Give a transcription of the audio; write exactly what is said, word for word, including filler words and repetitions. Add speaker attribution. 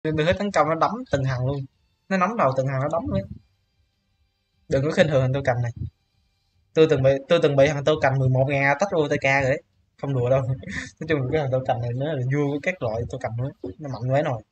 Speaker 1: Nên tôi thấy tấn công nó đấm từng thằng luôn, nó nắm đầu từng thằng nó đấm ấy. Đừng có khinh thường thằng tôi cầm này. Tôi từng bị tôi từng bị thằng tôi cầm mười một ngàn attack u tê ca rồi đấy, không đùa đâu. Nói chung là cái thằng tôi cầm này nó là vua của các loại tôi cầm nữa, nó mạnh quá rồi.